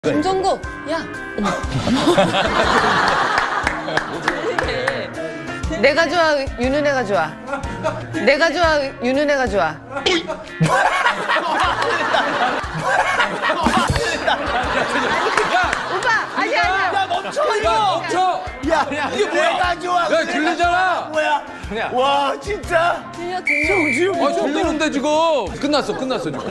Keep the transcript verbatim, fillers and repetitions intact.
김종국, 야. 내가 좋아, 윤은혜가 좋아. 내가 좋아, 윤은혜가 좋아. 야, 오빠, 아니 아니야. 야 멈춰 이거. 멈춰. 야, 야 이게 뭐야? 내가 좋아. 야 들리잖아. 뭐야? 와 진짜. 들려, 들려. 정지훈. 아 들리는데 지금 끝났어 끝났어 지금.